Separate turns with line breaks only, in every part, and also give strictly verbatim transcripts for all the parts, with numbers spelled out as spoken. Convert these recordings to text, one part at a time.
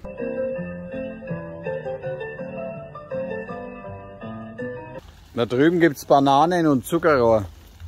Da drüben gibt es Bananen und Zuckerrohr.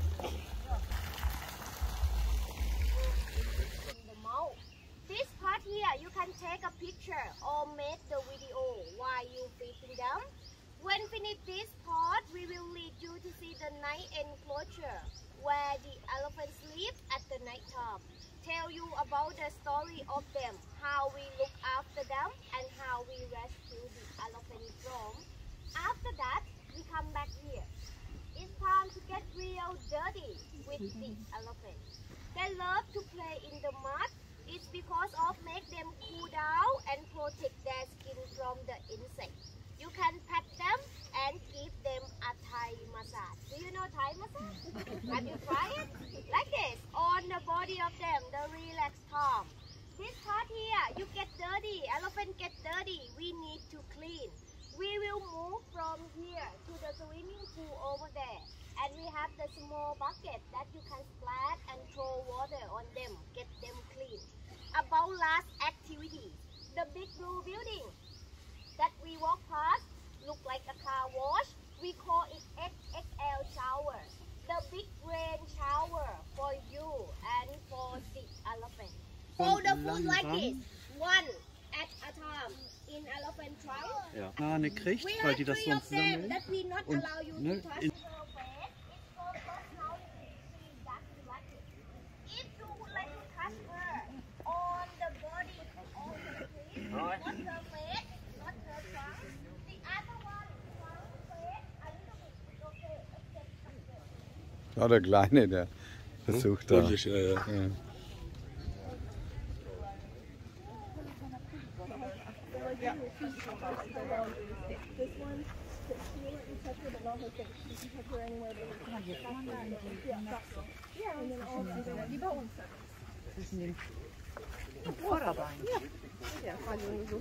This part here, you can take a picture or make the video while you feeding them. When finish this part, we will lead you to see the night enclosure where the elephants sleep at the night time. Tell you about the story of them, how we look after them, and how we rescue the elephant from. After that, we come back here. It's time to get real dirty with the elephants. They love to play in the mud. It's because of make them cool down and protect their skin from the insects. You can pet them and give them a Thai massage. Do you know Thai massage? Have you tried it? Like this, on the body of them, the relaxed arm. This part here, you get dirty, elephant get dirty, we need to clean. We will move from here to the swimming pool over there. And we have the small bucket that you can splash and throw water on them, get them clean. About last activity, the big blue building that we walk past look like a car wash. We call it X X L shower. The big rain shower for you and for the elephant. Hold the food like this, one at a time. In elephant trunk.
Ja. Banane kriegt, weil die das sonst sammeln. Und, ne, in
Ja, der Kleine, der versucht da.
Ja, ja. Ja.
Zwischen den Vorderbeinen. Ja, so.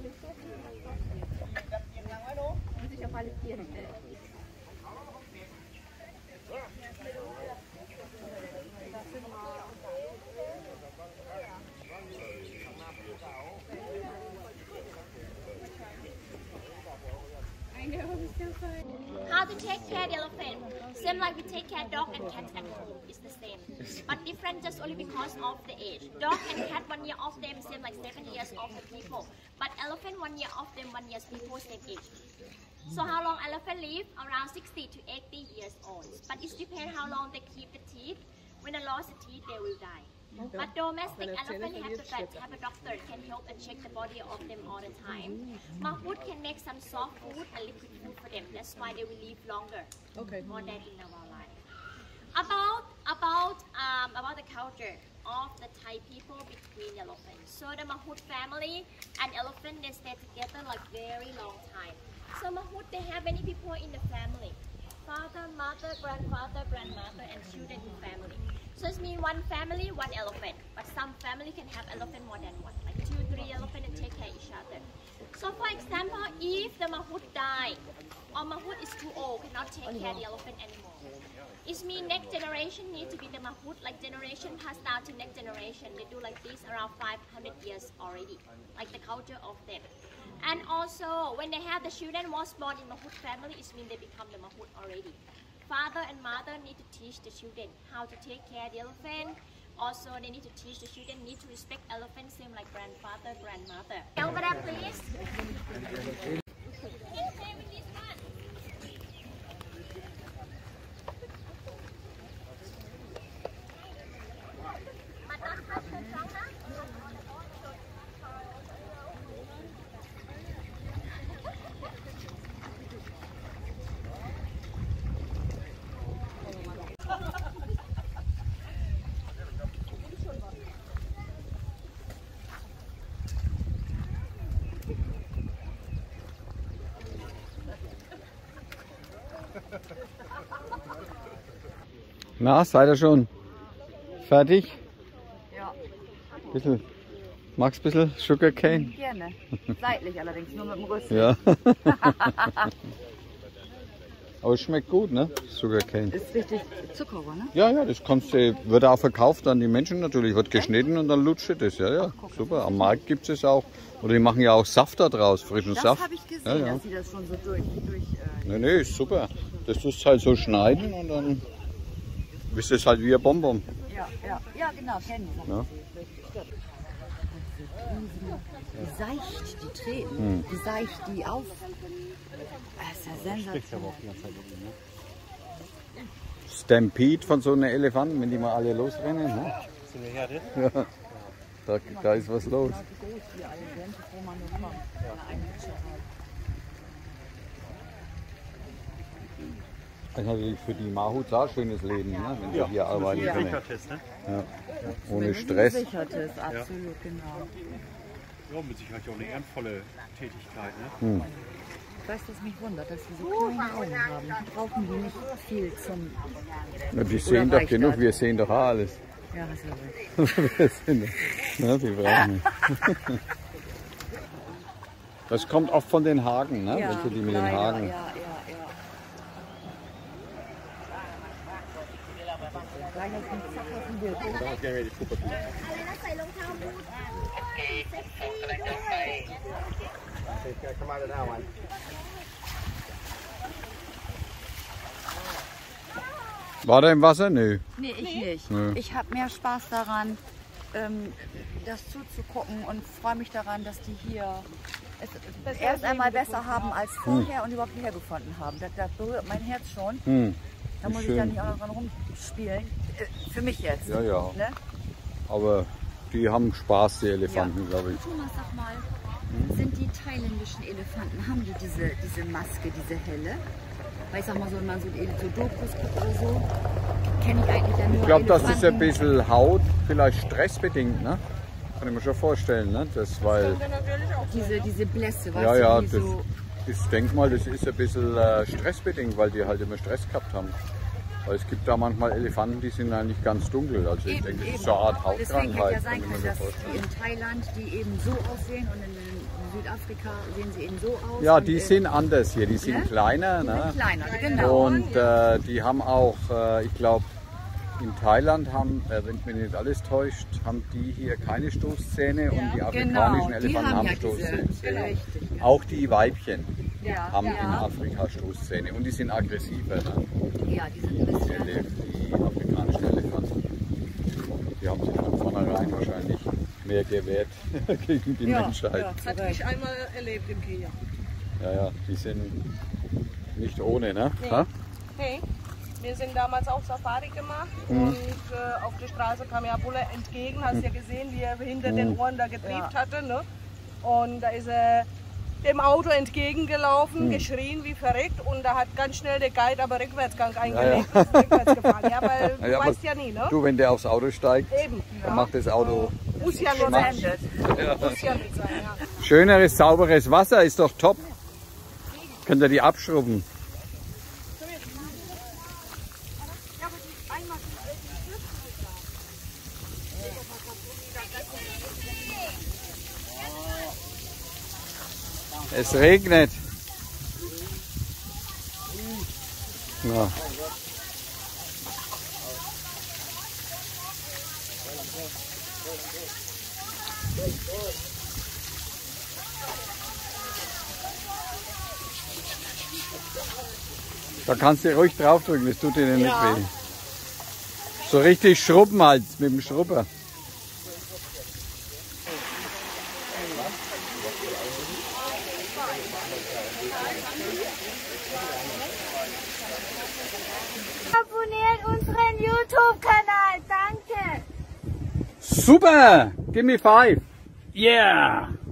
Muss ich auf alle Viere stellen.
How to take care of the elephant? Same like we take care of dog and cat at home. It's the same, but different just only because of the age. Dog and cat one year of them same like seven years of the people, but elephant one year of them one year people same age. So how long elephant live? Around sixty to eighty years old. But it depends how long they keep the teeth. When they lost the teeth, they will die. But domestic elephant have the vet, have a doctor can help and check the body of them all the time. Mahout can make some soft food and liquid food for them. That's why they will live longer, okay, more than in our life. About about um, about the culture of the Thai people between elephants. So the Mahout family and elephant, they stay together like very long time. So Mahout, they have many people in the family. Father, mother, grandfather, grandmother, and children in family. So it means one family, one elephant. But some family can have elephant more than one, like two, three elephants and take care of each other. So for example, if the Mahout die, or Mahout is too old, cannot take care of the elephant anymore. It means next generation need to be the Mahout, like generation passed down to next generation. They do like this around five hundred years already, like the culture of them. And also, when they have the children was born in Mahout family, it means they become the Mahout already. Father and mother need to teach the children how to take care of the elephant. Also, they need to teach the children need to respect elephants, same like grandfather, grandmother. Over there, please.
Na, seid ihr schon fertig?
Ja.
Bisschen, magst du ein bisschen Sugarcane?
Gerne. Seitlich allerdings, nur mit dem Rüssel.
Ja. Aber es schmeckt gut, ne? Sugarcane.
Ist richtig Zuckerer, ne?
Ja, ja, das kannst du, wird auch verkauft an die Menschen natürlich. Wird geschnitten und dann lutscht das. Ja, ja, super. Am Markt gibt es auch. Oder die machen ja auch Saft da draus, frischen
Das
Saft.
habe ich gesehen,
Ja, ja.
dass sie das schon so durch... durch äh,
Nee, nee, ist super. Das tust du halt so schneiden und dann ist es halt wie ein Bonbon.
ja, ja, ja, genau, kennen die.
Ja.
Wie seicht die treten, wie seicht die auf. Das ist ja sensationell.
Stampede von so einem Elefanten, wenn die mal alle losrennen. Ne? Ja, da, da ist was los. Das ist natürlich für die Mahuts auch ein schönes Leben, ne? Wenn sie
Ja,
hier arbeiten
ja.
können.
Sichertest, ne?
Ja. Ohne Stress.
Gesichert ist, absolut, genau.
Ja, mit Sicherheit auch eine ehrenvolle Tätigkeit. Ne?
Ich weiß, dass mich wundert, dass sie so kleine Augen haben. Brauchen die nicht viel zum...
Ja, die sehen doch
reicht
genug,
das?
wir sehen doch auch alles.
Ja, hast du recht.
Wir sind, ja, die brauchen nicht. Das kommt oft von den Hagen, ne? Welche die mit den
leider,
Hagen.
Ja, ja, ja. Gleich auf den Zack auf dem Bild.
อะไรนะใส่รองเท้าบูทเซ็กซี่ด้วย
War der im Wasser? Nö.
Nee, ich nicht.
Nö.
Ich habe mehr Spaß daran, ähm, das zuzugucken und freue mich daran, dass die hier es erst einmal besser haben als vorher und überhaupt hierher gefunden haben. Das, das berührt mein Herz schon.
Hm.
Da
Wie
muss ich
schön.
dann nicht auch noch dran rumspielen. Äh, Für mich jetzt.
Ja, ja.
Ne?
Aber die haben Spaß, die Elefanten, glaube ich.
Thomas, sag mal, sind die thailändischen Elefanten, haben die diese, diese Maske, diese helle? Weil ich sag mal so, wenn man so, so Dokus guckt oder so, kenne ich eigentlich ja nur
Ich glaube, das ist ein
Elefanten.
bisschen Haut, vielleicht stressbedingt, ne? Kann ich mir schon vorstellen, ne? Das, weil,
Diese, diese Blässe, weißt
ja, ja,
du,
das,
die so...
ich denke mal, das ist ein bisschen äh, stressbedingt, weil die halt immer Stress gehabt haben. Weil es gibt da manchmal Elefanten, die sind eigentlich ganz dunkel. Also ich denke, das ist so eine Art
Deswegen hätte
Hautkrankheit.
ja sein
kann ich mir
können,
so
dass
vorstellen.
die in Thailand, die eben so aussehen und in, in Südafrika sehen sie eben so aus.
Ja,
und
die
in-
sind anders hier, die sind
Ne?
kleiner.
die
Ne?
sind kleiner, genau.
Und äh, die haben auch, äh, ich glaube, in Thailand haben, äh, wenn mich nicht alles täuscht, haben die hier keine Stoßzähne und die afrikanischen
genau, die
Elefanten
haben
haben
ja
Stoßzähne.
diese, genau. Richtig, genau.
Auch die Weibchen
Ja,
haben
ja.
in Afrika Stoßzähne und die sind aggressiver. Ne?
Ja, die sind ein
Die,
bisschen...
Ele- die afrikanischen Elefanten. Die haben sich von vornherein wahrscheinlich mehr gewehrt gegen die Menschheit.
ja,
Hatte
korrekt.
ich einmal erlebt im Kenia.
Ja, ja, die sind nicht ohne, ne?
Nee.
Ha?
Hey, wir sind damals auch Safari gemacht und äh, auf der Straße kam ja Bulle entgegen. Hast ja gesehen, wie er hinter den Ohren da getrieft hatte. Ne? Und da ist er dem Auto entgegengelaufen, geschrien wie verrückt und da hat ganz schnell der Guide aber Rückwärtsgang eingelegt. Ja, ja. Ist rückwärts gefahren. Ja, weil du
Ja, aber
weißt ja nie, ne?
Du, wenn der aufs Auto steigt,
Eben.
dann
Ja.
macht das Auto.
Muss ja nicht
Macht-
sein. Muss ja nicht sein, ja.
Schöneres, sauberes Wasser ist doch top. Könnt ihr die abschrubben? Es regnet. Ja. Da kannst du ruhig draufdrücken, das tut dir nicht
Ja.
weh. So richtig schrubben halt mit dem Schrubber.
Abonniert unseren YouTube-Kanal, danke!
Super! Give me five! Yeah!